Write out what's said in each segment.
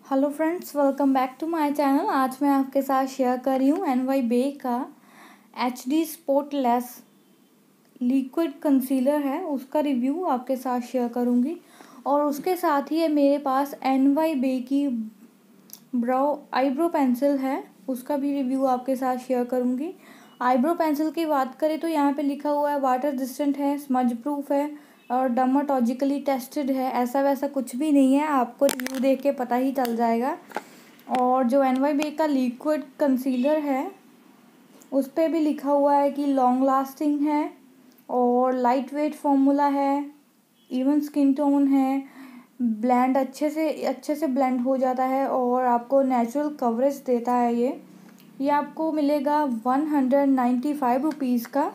Hello friends, welcome back to my channel. आज मैं आपके साथ शेयर कर रही हूँ NYBE का HD स्पॉटलेस लिक्विड कंसीलर है, उसका रिव्यू आपके साथ शेयर करूँगी। और उसके साथ ही मेरे पास NYBE की आईब्रो पेंसिल है, उसका भी रिव्यू आपके साथ शेयर करूँगी। आईब्रो पेंसिल की बात करें तो यहाँ पे लिखा हुआ है वाटर रेजिस्टेंट है, स्मज प्रूफ है और डर्माटोलॉजिकली टेस्टेड है। ऐसा वैसा कुछ भी नहीं है, आपको रिव्यू देख के पता ही चल जाएगा। और जो NYBE का लिक्विड कंसीलर है उस पर भी लिखा हुआ है कि लॉन्ग लास्टिंग है और लाइट वेट फॉर्मूला है, इवन स्किन टोन है, ब्लेंड अच्छे से ब्लेंड हो जाता है और आपको नेचुरल कवरेज देता है। ये आपको मिलेगा 195 रुपीज़ का।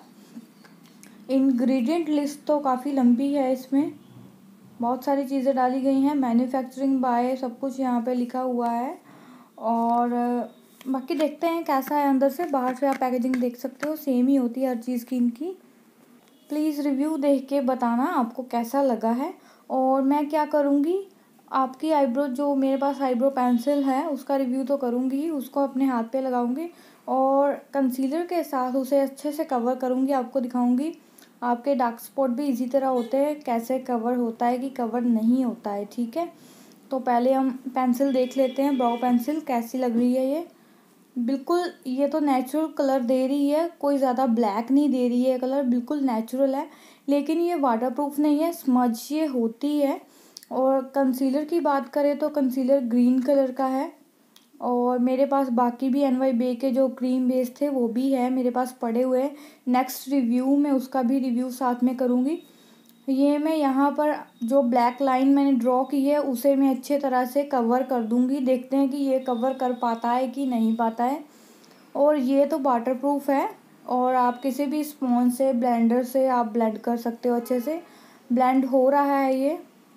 इंग्रेडिएंट लिस्ट तो काफ़ी लंबी है, इसमें बहुत सारी चीज़ें डाली गई हैं, मैन्युफैक्चरिंग बाय सब कुछ यहाँ पे लिखा हुआ है। और बाकी देखते हैं कैसा है अंदर से। बाहर से आप पैकेजिंग देख सकते हो, सेम ही होती है हर चीज़ की इनकी। प्लीज़ रिव्यू देख के बताना आपको कैसा लगा है। और मैं क्या करूँगी, आपकी आईब्रो, जो मेरे पास आईब्रो पेंसिल है उसका रिव्यू तो करूँगी ही, उसको अपने हाथ पे लगाऊंगी और कंसीलर के साथ उसे अच्छे से कवर करूँगी। आपको दिखाऊंगी आपके डार्क स्पॉट भी इसी तरह होते हैं, कैसे कवर होता है कि कवर नहीं होता है। ठीक है, तो पहले हम पेंसिल देख लेते हैं। ब्राउ पेंसिल कैसी लग रही है ये। बिल्कुल ये तो नेचुरल कलर दे रही है, कोई ज़्यादा ब्लैक नहीं दे रही है, कलर बिल्कुल नेचुरल है। लेकिन ये वाटरप्रूफ नहीं है, स्मज ये होती है। और कंसीलर की बात करें तो कंसीलर ग्रीन कलर का है। और मेरे पास बाकी भी NYBE के जो क्रीम बेस थे वो भी है मेरे पास पड़े हुए। नेक्स्ट रिव्यू में उसका भी रिव्यू साथ में करूँगी। ये मैं यहाँ पर जो ब्लैक लाइन मैंने ड्रॉ की है उसे मैं अच्छे तरह से कवर कर दूँगी। देखते हैं कि ये कवर कर पाता है कि नहीं पाता है। और ये तो वाटरप्रूफ है और आप किसी भी स्पॉन्ज से, ब्लेंडर से आप ब्लेंड कर सकते हो, अच्छे से ब्लेंड हो रहा है ये।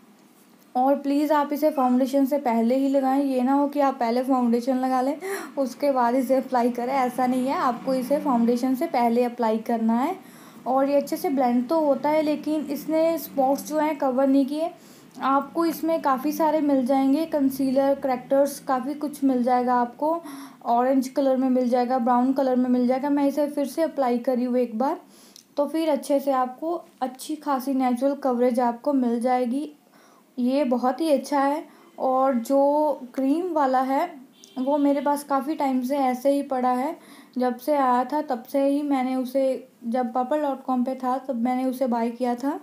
और प्लीज़ आप इसे फाउंडेशन से पहले ही लगाएं, ये ना हो कि आप पहले फाउंडेशन लगा लें उसके बाद इसे अप्लाई करें, ऐसा नहीं है। आपको इसे फाउंडेशन से पहले अप्लाई करना है। और ये अच्छे से ब्लेंड तो होता है, लेकिन इसने स्पॉट्स जो हैं कवर नहीं किए। आपको इसमें काफ़ी सारे मिल जाएंगे, कंसीलर करेक्टर्स काफ़ी कुछ मिल जाएगा आपको। ऑरेंज कलर में मिल जाएगा, ब्राउन कलर में मिल जाएगा। मैं इसे फिर से अप्लाई करी हूँ एक बार, तो फिर अच्छे से आपको अच्छी खासी नेचुरल कवरेज आपको मिल जाएगी। ये बहुत ही अच्छा है। और जो क्रीम वाला है वो मेरे पास काफ़ी टाइम से ऐसे ही पड़ा है, जब से आया था तब से ही मैंने उसे, जब purple.com पे था तब मैंने उसे बाय किया था,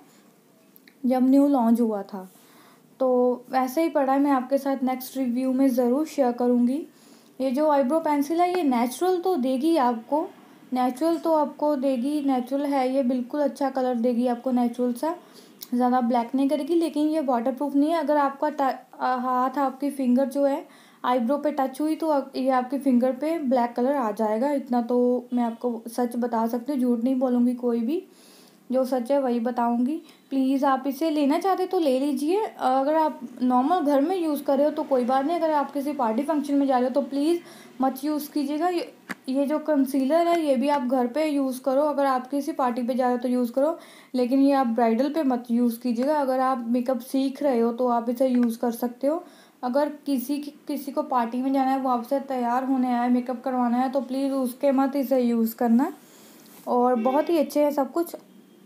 जब न्यू लॉन्च हुआ था। तो वैसे ही पड़ा है, मैं आपके साथ नेक्स्ट रिव्यू में ज़रूर शेयर करूँगी। ये जो आईब्रो पेंसिल है ये नेचुरल तो देगी आपको, नेचुरल तो आपको देगी, नेचुरल है ये, बिल्कुल अच्छा कलर देगी आपको नेचुरल सा, ज़्यादा ब्लैक नहीं करेगी। लेकिन ये वाटरप्रूफ नहीं है। अगर आपका हाथ, आपकी फिंगर जो है आईब्रो पे टच हुई तो ये आपके फिंगर पे ब्लैक कलर आ जाएगा। इतना तो मैं आपको सच बता सकती हूँ, झूठ नहीं बोलूँगी, कोई भी जो सच है वही बताऊँगी। प्लीज़ आप इसे लेना चाहते तो ले लीजिए। अगर आप नॉर्मल घर में यूज़ कर रहे हो तो कोई बात नहीं, अगर आप किसी पार्टी फंक्शन में जा रहे हो तो प्लीज़ मत यूज़ कीजिएगा। ये जो कंसीलर है ये भी आप घर पे यूज़ करो, अगर आप किसी पार्टी पे जा रहे हो तो यूज़ करो, लेकिन ये आप ब्राइडल पे मत यूज़ कीजिएगा। अगर आप मेकअप सीख रहे हो तो आप इसे यूज़ कर सकते हो। अगर किसी को पार्टी में जाना है, वो आपसे तैयार होने आया है, मेकअप करवाना है, तो प्लीज़ उसके मत इसे यूज़ करना। और बहुत ही अच्छे हैं सब कुछ।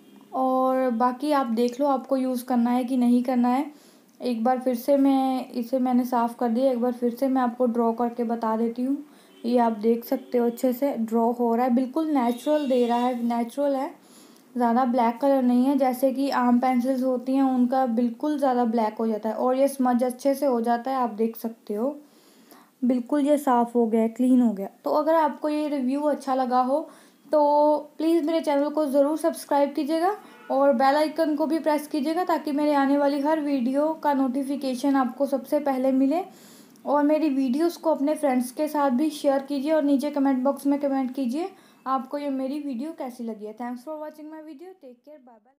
और बाकी आप देख लो आपको यूज़ करना है कि नहीं करना है। एक बार फिर से मैंने साफ़ कर दिया, एक बार फिर से मैं आपको ड्रॉ करके बता देती हूँ। ये आप देख सकते हो अच्छे से ड्रॉ हो रहा है, बिल्कुल नेचुरल दे रहा है, नेचुरल है, ज़्यादा ब्लैक कलर नहीं है जैसे कि आम पेंसिल्स होती हैं उनका बिल्कुल ज़्यादा ब्लैक हो जाता है। और ये स्मज अच्छे से हो जाता है, आप देख सकते हो बिल्कुल ये साफ़ हो गया, क्लीन हो गया। तो अगर आपको ये रिव्यू अच्छा लगा हो तो प्लीज़ मेरे चैनल को ज़रूर सब्सक्राइब कीजिएगा और बेल आइकन को भी प्रेस कीजिएगा, ताकि मेरे आने वाली हर वीडियो का नोटिफिकेशन आपको सबसे पहले मिले। और मेरी वीडियोस को अपने फ्रेंड्स के साथ भी शेयर कीजिए और नीचे कमेंट बॉक्स में कमेंट कीजिए आपको ये मेरी वीडियो कैसी लगी है। Thanks for watching my video, take care, bye bye.